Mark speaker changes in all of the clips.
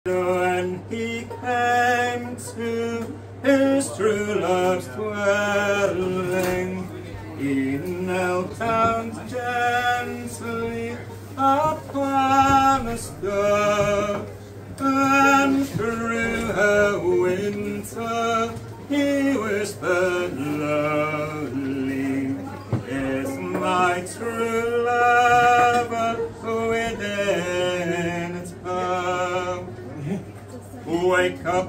Speaker 1: When he came to his true love's dwelling, he knelt down gently upon a stone, and through her winter he whispered lowly, "Is my true lover within its home?" Wake up,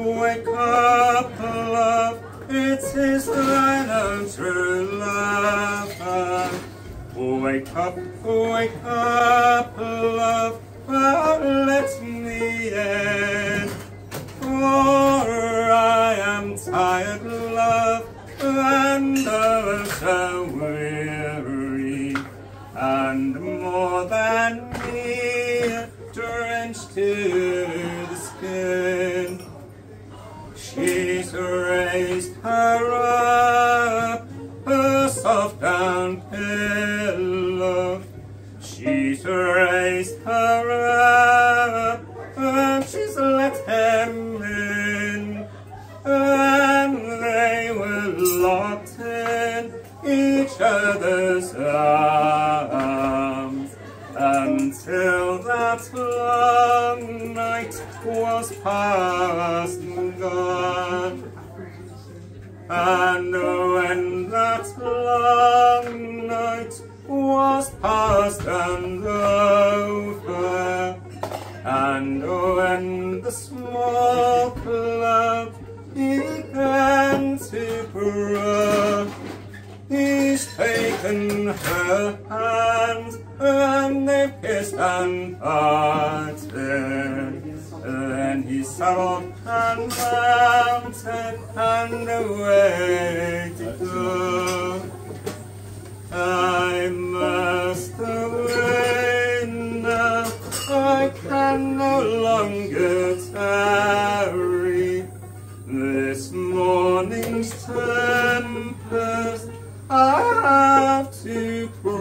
Speaker 1: love, it is thine own true lover. Wake up, love, let me in. For I am tired, love, and oh so weary, and more than me, drenched to the skin. She's raised her up, her soft down pillow. She's raised her up, and she's let him in, and they were locked in each other's arms, until that long night was past and gone. And when that long night was past and over, and when the small cloud began to grow, he's taken her hand, and they've kissed and parted. Then he saddled and mounted, and away to go. I must away now, I can no longer tarry. This morning's tempest I have to